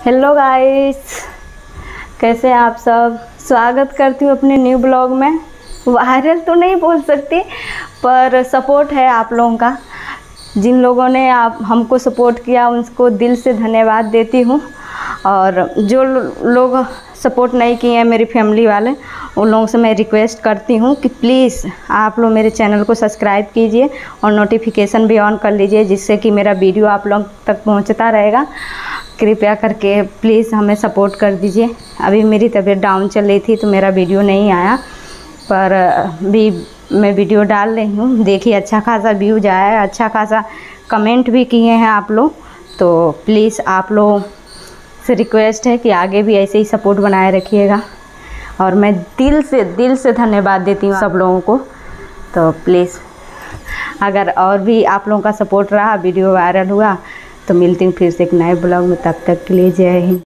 Hello guys, कैसे हैं आप सब। स्वागत करती हूँ अपने न्यू ब्लॉग में। वायरल तो नहीं बोल सकती, पर सपोर्ट है आप लोगों का। जिन लोगों ने आप हमको सपोर्ट किया उनको दिल से धन्यवाद देती हूँ। और जो लोग सपोर्ट नहीं किए हैं, मेरी फैमिली वाले, उन लोगों से मैं रिक्वेस्ट करती हूँ कि प्लीज़ आप लोग मेरे चैनल को सब्सक्राइब कीजिए और नोटिफिकेशन भी ऑन कर लीजिए, जिससे कि मेरा वीडियो आप लोग तक पहुँचता रहेगा। कृपया करके प्लीज़ हमें सपोर्ट कर दीजिए। अभी मेरी तबीयत डाउन चल रही थी तो मेरा वीडियो नहीं आया, पर भी मैं वीडियो डाल रही हूँ। देखिए, अच्छा खासा व्यूज आया है, अच्छा खासा कमेंट भी किए हैं आप लोग। तो प्लीज़ आप लोग से रिक्वेस्ट है कि आगे भी ऐसे ही सपोर्ट बनाए रखिएगा। और मैं दिल से धन्यवाद देती हूँ सब लोगों को। तो प्लीज़ अगर और भी आप लोगों का सपोर्ट रहा, वीडियो वायरल हुआ, तो मिलती हूँ फिर से एक नए ब्लॉग में। तब तक के लिए जय हिंद।